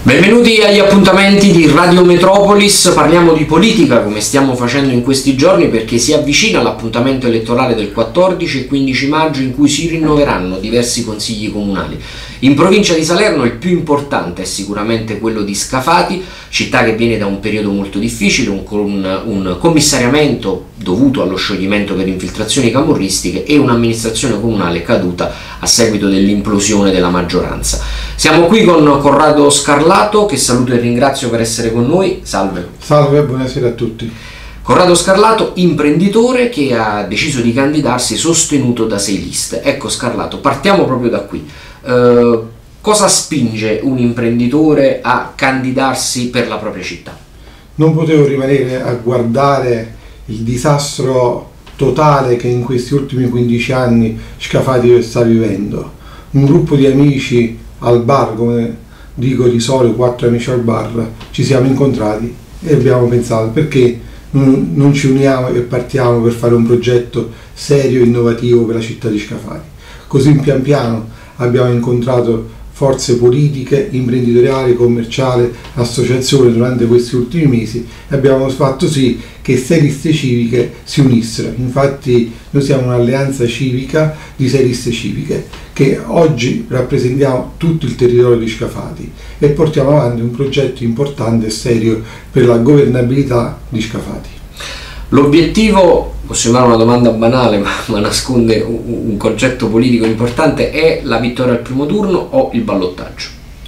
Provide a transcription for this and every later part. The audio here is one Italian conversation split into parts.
Benvenuti agli appuntamenti di Radio Metropolis. Parliamo di politica come stiamo facendo in questi giorni perché si avvicina l'appuntamento elettorale del 14 e 15 maggio in cui si rinnoveranno diversi consigli comunali. In provincia di Salerno il più importante è sicuramente quello di Scafati, città che viene da un periodo molto difficile con un commissariamento dovuto allo scioglimento per infiltrazioni camorristiche e un'amministrazione comunale caduta a seguito dell'implosione della maggioranza. Siamo qui con Corrado Scarlato, che saluto e ringrazio per essere con noi. Salve. Salve, buonasera a tutti. Corrado Scarlato, imprenditore che ha deciso di candidarsi sostenuto da 6 liste. Ecco Scarlato, partiamo proprio da qui. Cosa spinge un imprenditore a candidarsi per la propria città? Non potevo rimanere a guardare il disastro totale che in questi ultimi 15 anni Scafati sta vivendo. Un gruppo di amici al bar, come dico di solito, 4 amici al bar, ci siamo incontrati e abbiamo pensato perché non ci uniamo e partiamo per fare un progetto serio e innovativo per la città di Scafati. Così pian piano abbiamo incontrato forze politiche, imprenditoriali, commerciali, associazioni durante questi ultimi mesi e abbiamo fatto sì che 6 liste civiche si unissero. Infatti noi siamo un'alleanza civica di 6 liste civiche che oggi rappresentiamo tutto il territorio di Scafati e portiamo avanti un progetto importante e serio per la governabilità di Scafati. L'obiettivo, può sembrare una domanda banale ma nasconde un concetto politico importante, è la vittoria al primo turno o il ballottaggio?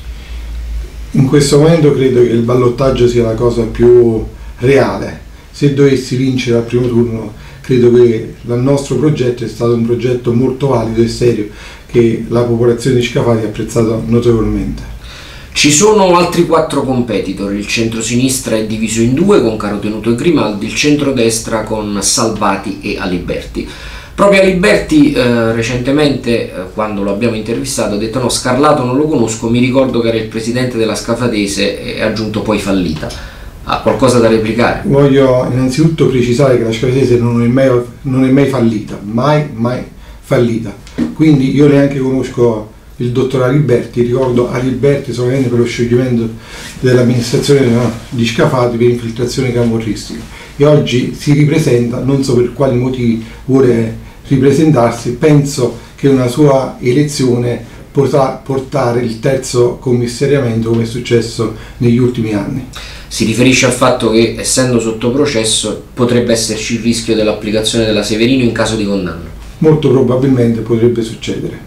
In questo momento credo che il ballottaggio sia la cosa più reale. Se dovessi vincere al primo turno credo che il nostro progetto è stato un progetto molto valido e serio che la popolazione di Scafati ha apprezzato notevolmente. Ci sono altri 4 competitor, il centro-sinistra è diviso in 2 con Carotenuto e Grimaldi, il centro-destra con Salvati e Aliberti. Proprio Aliberti recentemente, quando lo abbiamo intervistato, ha detto no, Scarlato non lo conosco, mi ricordo che era il presidente della Scafatese e ha aggiunto poi fallita. Ha qualcosa da replicare? Voglio innanzitutto precisare che la Scafatese non è mai fallita, mai fallita, quindi io neanche conosco il dottor Aliberti, ricordo Aliberti solamente per lo scioglimento dell'amministrazione di Scafati per infiltrazione camorristica e oggi si ripresenta, non so per quali motivi vuole ripresentarsi. Penso che una sua elezione potrà portare il terzo commissariamento come è successo negli ultimi anni. Si riferisce al fatto che essendo sotto processo potrebbe esserci il rischio dell'applicazione della Severino in caso di condanna? Molto probabilmente potrebbe succedere.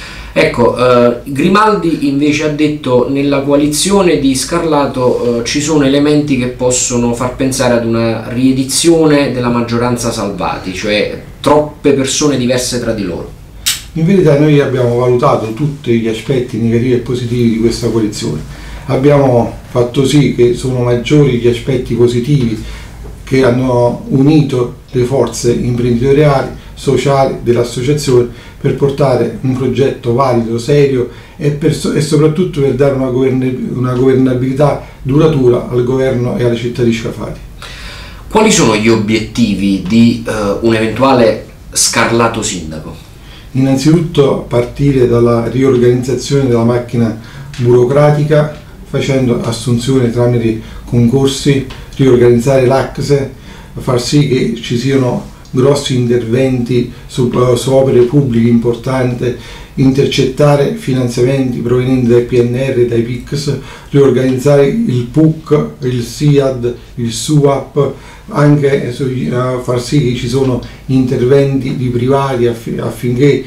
Ecco, Grimaldi invece ha detto nella coalizione di Scarlato ci sono elementi che possono far pensare ad una riedizione della maggioranza Salvati, cioè troppe persone diverse tra di loro. In verità noi abbiamo valutato tutti gli aspetti negativi e positivi di questa coalizione. Abbiamo fatto sì che sono maggiori gli aspetti positivi che hanno unito le forze imprenditoriali, sociali dell'associazione per portare un progetto valido, serio e soprattutto per dare una governabilità duratura al governo e alle città di Scafati. Quali sono gli obiettivi di un eventuale Scarlato sindaco? Innanzitutto partire dalla riorganizzazione della macchina burocratica facendo assunzione tramite concorsi, riorganizzare l'ACSE, far sì che ci siano grossi interventi su opere pubbliche importanti, intercettare finanziamenti provenienti dai PNR, dai PICS, riorganizzare il PUC, il SIAD, il SUAP, anche far sì che ci sono interventi di privati affinché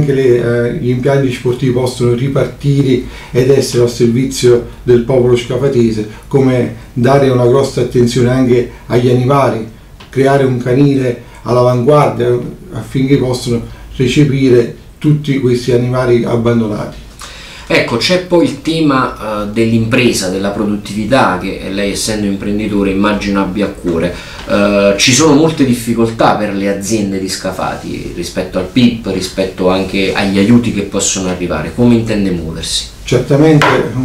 anche gli impianti sportivi possano ripartire ed essere al servizio del popolo scafatese, come dare una grossa attenzione anche agli animali, creare un canile all'avanguardia affinché possano recepire tutti questi animali abbandonati. Ecco, c'è poi il tema dell'impresa, della produttività che lei essendo imprenditore immagino abbia a cuore. Ci sono molte difficoltà per le aziende di Scafati rispetto al PIP, rispetto anche agli aiuti che possono arrivare. Come intende muoversi? Certamente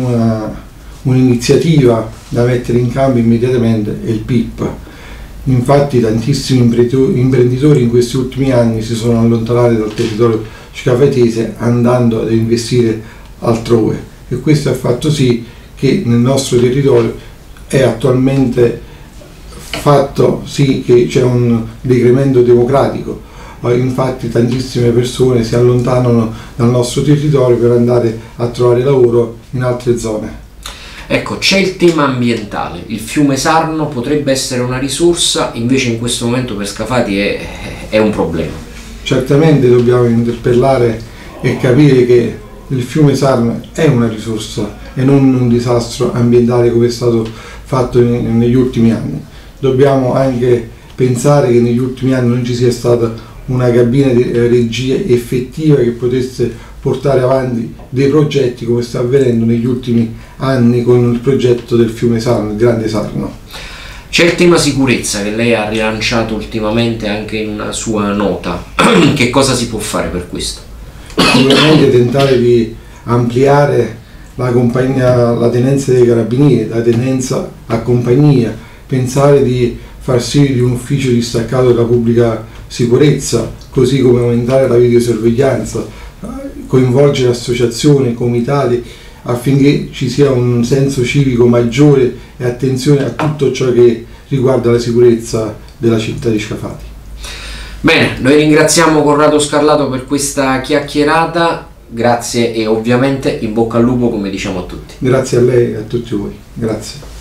un'iniziativa da mettere in campo immediatamente è il PIP. Infatti tantissimi imprenditori in questi ultimi anni si sono allontanati dal territorio scafatese andando ad investire altrove e questo ha fatto sì che nel nostro territorio è attualmente fatto sì che c'è un decremento democratico. Infatti tantissime persone si allontanano dal nostro territorio per andare a trovare lavoro in altre zone. Ecco, c'è il tema ambientale. Il fiume Sarno potrebbe essere una risorsa, invece in questo momento per Scafati è un problema. Certamente dobbiamo interpellare e capire che il fiume Sarno è una risorsa e non un disastro ambientale come è stato fatto negli ultimi anni. Dobbiamo anche pensare che negli ultimi anni non ci sia stata una cabina di regia effettiva che potesse portare avanti dei progetti come sta avvenendo negli ultimi anni con il progetto del fiume Sarno, il Grande Sarno. C'è il tema sicurezza che lei ha rilanciato ultimamente anche in una sua nota. Che cosa si può fare per questo? Sicuramente tentare di ampliare la tenenza dei carabinieri, la tenenza a compagnia, pensare di far sì di un ufficio distaccato della pubblica sicurezza, così come aumentare la videosorveglianza, coinvolgere associazioni, comitati, affinché ci sia un senso civico maggiore e attenzione a tutto ciò che riguarda la sicurezza della città di Scafati. Bene, noi ringraziamo Corrado Scarlato per questa chiacchierata, grazie e ovviamente in bocca al lupo come diciamo a tutti. Grazie a lei e a tutti voi, grazie.